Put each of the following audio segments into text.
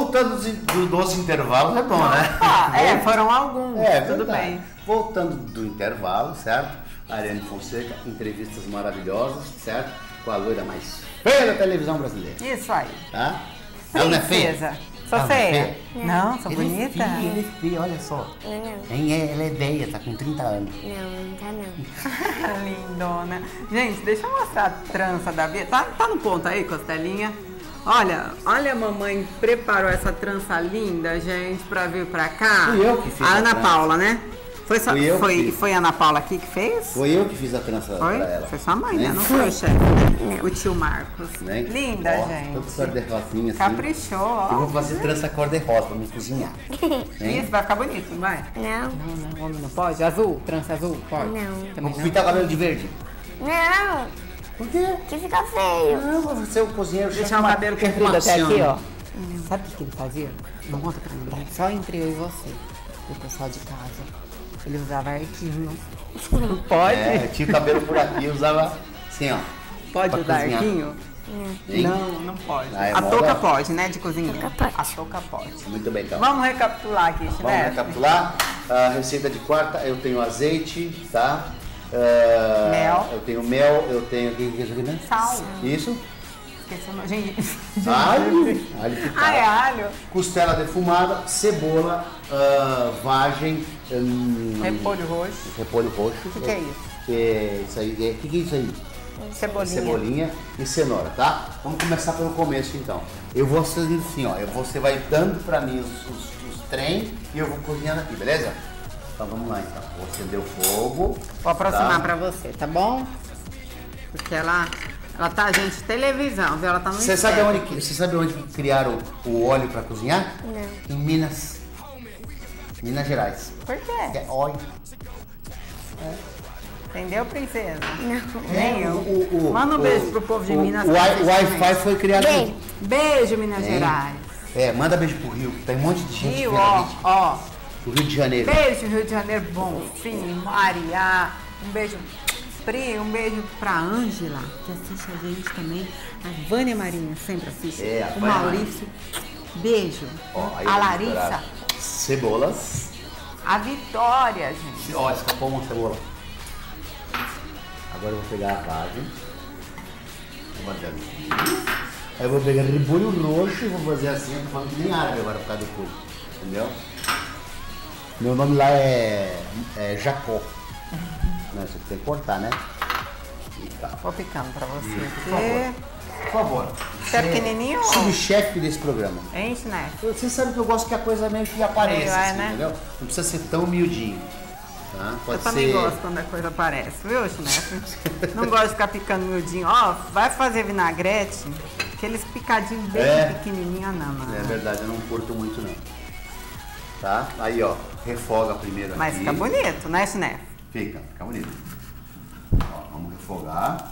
Voltando dos intervalos é bom, né? Foram alguns, tudo bem. Voltando do intervalo, certo? Ariane Fonseca, entrevistas maravilhosas, certo? Com a loira mais feia da televisão brasileira. Isso aí. Tá? Ela não é feia? Sou feia? Não, sou Ela bonita? Ela é feia, olha só. Ela é velha, tá com 30 anos. Não tá não. Lindona. Gente, deixa eu mostrar a trança da Bia. Tá no ponto aí, Costelinha? Olha a mamãe preparou essa trança linda, gente, pra vir pra cá. Fui eu que fiz a Ana trança. Paula, né? Foi a Ana Paula aqui que fez? Foi eu que fiz a trança pra ela. Foi sua mãe, né? Não foi foi o chefe, né? O tio Marcos. Né? Linda, Ó, gente. Todo cor-de-rosinha assim. Caprichou, ó. Eu vou fazer trança cor-de-rosa pra me cozinhar. Hein? Isso, vai ficar bonito, não vai? Não. Não, homem não pode? Azul? Trança azul? Pode? Não. Também Vou não? pintar o cabelo de verde. Não. Por quê? Que fica feio. Não, você é o cozinheiro. Deixar o cabelo comprido até aqui, ó. Sabe o que ele fazia? Não conta pra ninguém, só entre eu e você. O pessoal de casa. Ele usava arquinho. Pode? É, tinha o cabelo por aqui, usava assim, ó. Pode pra usar cozinhar. arquinho? Hein? Não pode. Ah, é a moda? touca pode, né, de cozinha? Touca pode. A touca pode. Muito bem, então. Vamos recapitular aqui, Vamos Chinete. recapitular. A receita de quarta, eu tenho azeite, tá? Mel. Eu tenho mel, eu tenho... O que é isso aqui, né? Sal. Isso. Esqueci o nome. Gente. Alho picado. Ah, é alho. Costela defumada, cebola, vagem... Repolho roxo. repolho roxo. O que é isso? Isso aí, o que é isso aí? Cebolinha. Cebolinha e cenoura, tá? Vamos começar pelo começo então. Eu vou fazendo assim, ó. Você vai dando pra mim os trem e eu vou cozinhando aqui, beleza? Então vamos lá então. Vou acender o fogo. Vou aproximar tá? pra você, tá bom? Porque ela tá, gente, televisão, viu? Ela tá no Você sabe onde criaram o óleo pra cozinhar? Não. Em Minas Gerais. Por Que quê? é óleo. Entendeu, princesa? Não. Nem eu. Manda um beijo pro povo de Minas. O Wi-Fi foi criado. Bem. Beijo, Minas Hein? Gerais. Manda beijo pro Rio. Tem um monte de gente Rio, vendo a gente. ó. O Rio de Janeiro. Beijo, Rio de Janeiro, Bonfim, Mariá. Um beijo, Pri, um beijo pra Ângela, que assiste a gente também. A Vânia Marinha sempre assiste. A O Vânia Maurício. Beijo. Ó, aí A eu vou Larissa. misturar cebolas. A Vitória, gente. Ó, escapou uma cebola. Agora eu vou pegar a vagem. Vou bater aqui. Aí eu vou pegar repolho roxo e vou fazer assim. Eu tô falando que nem árabe agora por causa do repolho. Entendeu? Meu nome lá é Jacó. Não, isso aqui tem que cortar, né? E tá. Vou picando pra você. Por favor. Por favor. Você é pequenininho ou- Subchefe desse programa. Enche, né? Você sabe que eu gosto que a coisa meio que apareça, Meio, assim, né? entendeu? Não precisa ser tão miudinho. Tá? Pode Eu também ser... gosto quando a coisa aparece, viu, Chinete? Não gosto de ficar picando miudinho. Ó, vai fazer vinagrete, aqueles picadinhos bem pequenininhos, não. É verdade, eu não curto muito não. Tá? Aí, ó, refoga primeiro Mas aqui. fica bonito, né, Chinete? Fica bonito. Ó, vamos refogar.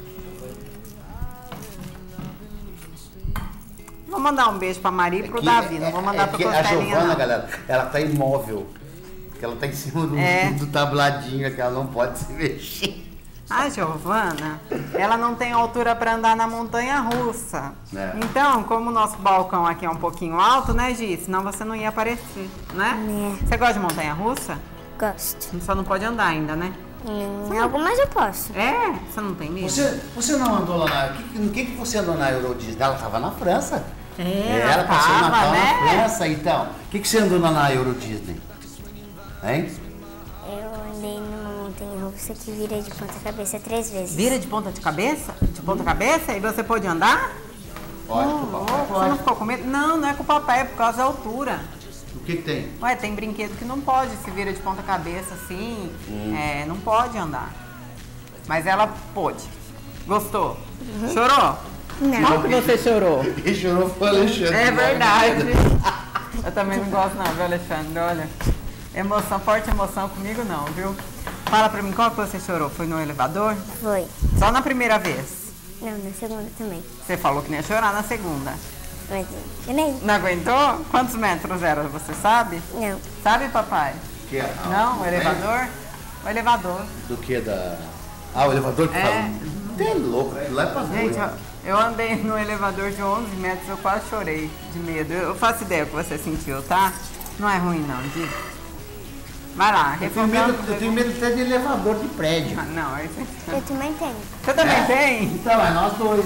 Vou mandar um beijo pra Maria e pro Aqui, Davi, não vou mandar pro que a Costelinha, Giovana, não. galera, ela tá imóvel. Porque ela tá em cima do tabladinho, que ela não pode se mexer. A Giovana, ela não tem altura para andar na montanha-russa. É. Então, como o nosso balcão aqui é um pouquinho alto, né, Gi? Senão você não ia aparecer, né? Você gosta de montanha-russa? Gosto. Só não pode andar ainda, né? Algumas eu posso. É? Você não tem medo? Você não andou lá na... No que você andou na Euro Disney? Ela tava na França. Ela passou o tava, Natal né? na França, então. O que você andou lá na Euro Disney? Hein? Eu andei numa montanha-russa que vira de ponta cabeça 3 vezes. Vira de ponta de cabeça? De ponta cabeça? E você pode andar? Pode, Você não ficou com medo? Não, não é com o papai, é por causa da altura. O que tem? Ué, tem brinquedo que não pode, se vira de ponta cabeça assim, não pode andar. Mas ela pôde. Gostou? Chorou? Não. Como que você chorou? Quem chorou foi o Alexandre. É verdade. Eu também não gosto não, viu, Alexandre? Olha, emoção, forte emoção comigo não, viu? Fala pra mim, qual que você chorou? Foi no elevador? Foi. Só na primeira vez? Não, na segunda também. Você falou que não ia chorar na segunda. Mas eu nem. Não aguentou? Quantos metros era, você sabe? Não. Sabe, papai? Que é? Não, o elevador? O elevador. Do que da... Ah, o elevador que É. fala. Você é louco, lá é pra Gente, doido. eu andei no elevador de 11 metros, eu quase chorei de medo. Eu faço ideia o que você sentiu, tá? Não é ruim não, Di. Vai lá, Eu tenho medo até de elevador de prédio. Ah, não, aí você... Eu também tenho. Você também tem? Então, é nós dois.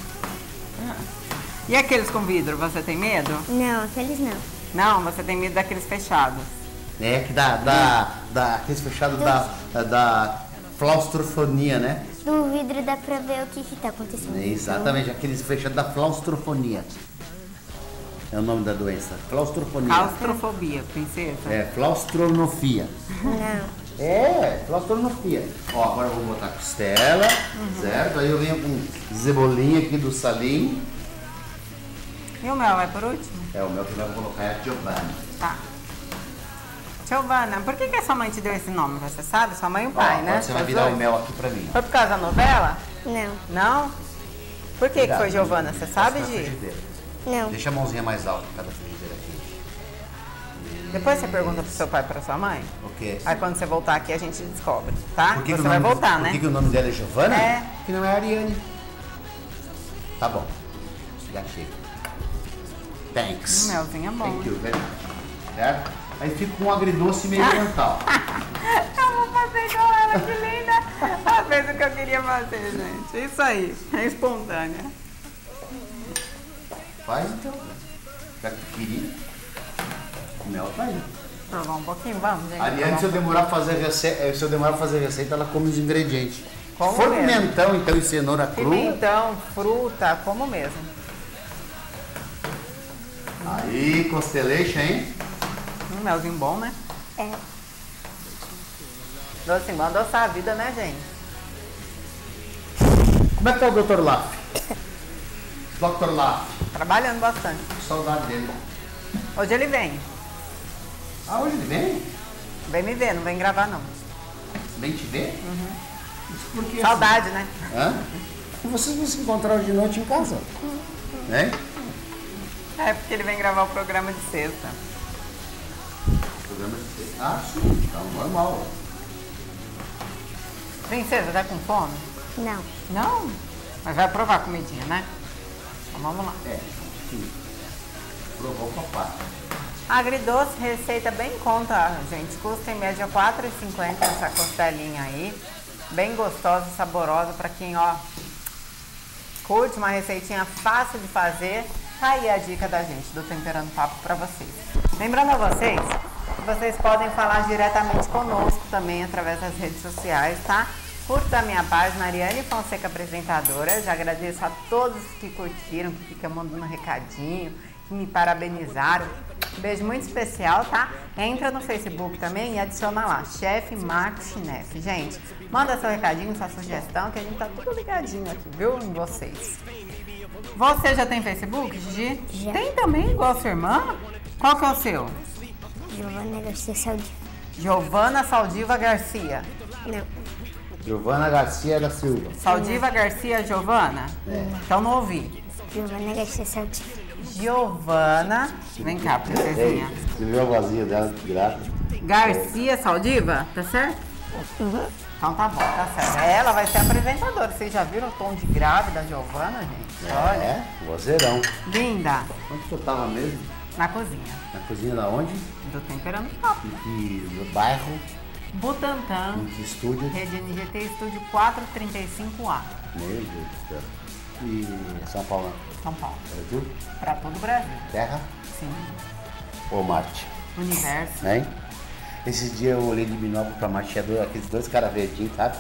E aqueles com vidro, você tem medo? Não, aqueles não. Não, você tem medo daqueles fechados. É que aqueles fechados da claustrofonia, né? Do vidro dá pra ver o que tá acontecendo. Exatamente, aqueles fechados da claustrofonia. É o nome da doença, claustrofonia. Claustrofobia, princesa. É, claustronofia. Não. É, claustronofia. Ó, agora eu vou botar costela, certo? Aí eu venho com cebolinha aqui do salim. E o mel vai por último? É, o meu que vai colocar é a Giovanna. Tá. Giovana, por que a sua mãe te deu esse nome? Você sabe? Sua mãe e o pai, Ó, né? você vai Os virar dois? o mel aqui pra mim. Foi por causa da novela? Não. Não? Por que Cuidado. foi Giovana? Você sabe, Na Gi? frigideira. Não. Deixa a mãozinha mais alta cada frigideira aqui. Depois você pergunta pro seu pai e pra sua mãe? O quê? Aí quando você voltar aqui a gente descobre, tá? Por que Você que o vai nome- voltar, por né? que o nome dela é Giovana? É. Que não é Ariane. Tá bom. Já chega. Thanks. Melzinho é bom. Thank you, velho. Certo? Aí fica com um agridoce meio oriental. Eu vou fazer igual ela, que linda! Ela fez o que eu queria fazer, gente. Isso aí, é espontânea. Faz então. Já que tu queria. O mel tá aí. Provar um pouquinho, vamos, gente? A Ariane, se eu demorar pra fazer receita, ela come os ingredientes. Como Se for mesmo. pimentão, então, e cenoura crua, Pimentão, fruta, como mesmo. aí, costeleixo, hein? Um melzinho bom, né? É. Docinho, bom adoçar a vida, né, gente? Como é que tá o Dr. Laff? Dr. Laff, Trabalhando bastante. saudade dele. Hoje ele vem. Ah, hoje ele vem? Vem me ver, não vem gravar, não. Vem te ver? Isso porque Saudade, né? assim? Hã? E vocês vão se encontrar hoje de noite em casa? Né? É porque ele vem gravar o programa de sexta. Programa de sexta. Ah, sim, então normal. Princesa, tá com fome? Não. Não? Mas vai provar a comidinha, né? Então vamos lá. É, sim. Provou o papai. Agridoce, receita bem em conta, gente. Custa em média R$ 4,50 essa costelinha aí. Bem gostosa e saborosa para quem, ó, curte uma receitinha fácil de fazer. Tá aí a dica da gente, do Temperando Papo para vocês. Lembrando a vocês que vocês podem falar diretamente conosco também através das redes sociais, tá? Curta a minha página, Ariane Fonseca Apresentadora. Já agradeço a todos que curtiram, que ficam mandando recadinho, que me parabenizaram. Um beijo muito especial, tá? Entra no Facebook também e adiciona lá, Chefe Max Chinef. Gente, manda seu recadinho, sua sugestão, que a gente tá tudo ligadinho aqui, viu? Em vocês. Você já tem Facebook, Gigi? Já. Tem também, igual a sua irmã? Qual que é o seu? Giovana Garcia Saldi. Giovana Saldiva Garcia. Não. Giovana Garcia da Silva. Saldiva Garcia Giovana? Então não ouvi. Giovana Garcia Saldi. Giovana, vem cá, Ei, princesinha. você viu a vozinha dela que grata? Garcia Saldiva, tá certo? Então tá bom, tá certo. Ela vai ser apresentadora. Vocês já viram o tom de grave da Giovana, gente? Olha, É, vozeirão. linda. Onde que eu tava mesmo? Na cozinha Na cozinha da onde? do Temperando Papo. No bairro, Butantã, em que estúdio? Rede NGT Estúdio 435A, Meu Deus do céu. E São Paulo, São Paulo. Brasil? Pra todo o Brasil. Terra Sim. ou Marte? Universo. Hein? Esse dia eu olhei de binóculo pra Marte, tinha aqueles dois caras verdinhos, sabe?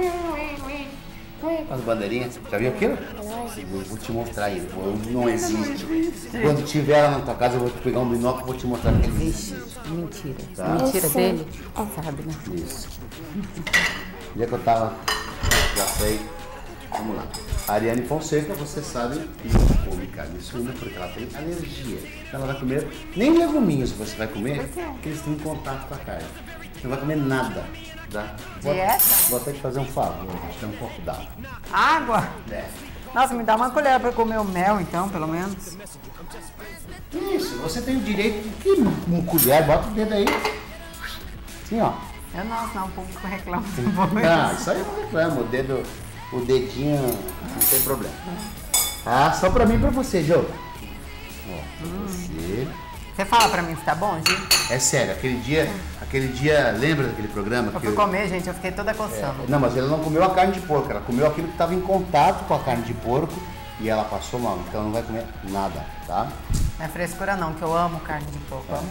Com as bandeirinhas. Já viu aquilo? Eu vou te mostrar isso. Não existe. Quando tiver lá na tua casa, eu vou te pegar um binóculo e vou te mostrar aquele Vixe, mentira. Tá. Mentira Eu sei. dele? Sabe, né? Isso. O dia que eu tava, já sei. Vamos lá. A Ariane Fonseca, você sabe que não come carne suína porque ela tem alergia. Ela vai comer nem leguminhos você vai comer, Por quê? porque eles têm contato com a carne. Você não vai comer nada. Tá? Dieta? Vou até te fazer um favor, vou te dar um copo d'água. Água? É. Nossa, me dá uma colher pra comer o mel, então, pelo menos. Isso, você tem o direito de que uma colher, bota o dedo aí. Assim, ó. Eu não, senão o público reclama. Ah, isso aí eu não reclamo. O dedo o dedinho não tem problema. Ah, só pra mim e pra você, Jô. Ó, pra você. Você fala pra mim se tá bom, Gi? É sério, aquele dia, lembra daquele programa? Eu fui comer, gente, eu fiquei toda coçando. Não, mas ela não comeu a carne de porco, ela comeu aquilo que estava em contato com a carne de porco e ela passou mal, então não vai comer nada, tá? Não é frescura não, que eu amo carne de porco, eu amo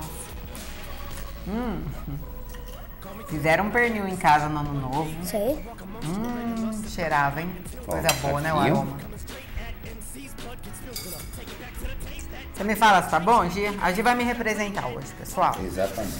mesmo. Fizeram um pernil em casa no ano novo. Sei. Cheirava, hein? Coisa boa, né, o fraquinho. aroma. Você me fala se tá bom, Gi? A Gi vai me representar hoje, pessoal. Exatamente.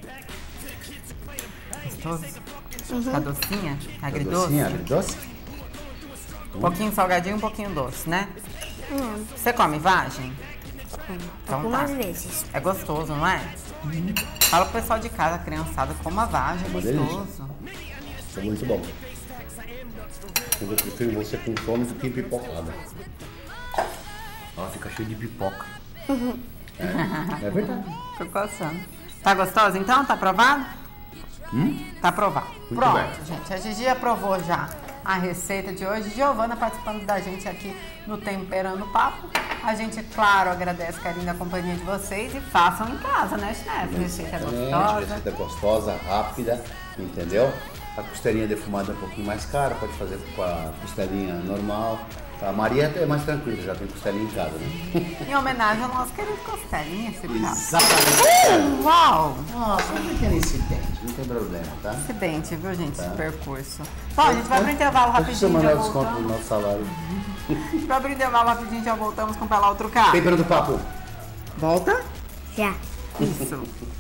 Gostoso? Tá docinha? Agridoce? Docinho, agridoce? Um pouquinho salgadinho, um pouquinho doce, né? Você come vagem? Então Algumas tá. vezes. É gostoso, não é? Fala pro pessoal de casa, criançada, coma vagem, é Uma delícia. gostoso. É muito bom. Eu prefiro você com fome do que pipocada. Ela fica cheia de pipoca. É verdade. Tô coçando. Tá gostoso então? Tá aprovado? Tá aprovado. Muito Pronto, bem. gente. A Gigi aprovou já a receita de hoje. Giovana participando da gente aqui no Temperando Papo. A gente, claro, agradece o carinho da companhia de vocês e façam em casa, né, Chinef? Receita gostosa. Receita gostosa, rápida, entendeu? A costelinha defumada é um pouquinho mais cara, pode fazer com a costelinha normal. A Maria é mais tranquila, já tem costelinha em casa, né? Em homenagem ao nosso querido Costelinha, esse caso. Exatamente. Uau! Nossa, não tem incidente, não tem problema, tá? Acidente, viu, gente? Esse percurso. Bom, a gente vai pro intervalo Deixa eu rapidinho. mandar Já o desconto do voltamos. nosso salário. Vai pro intervalo rapidinho, já voltamos com o Pelar Outro Carro. Temperando papo. Volta? Já. Isso.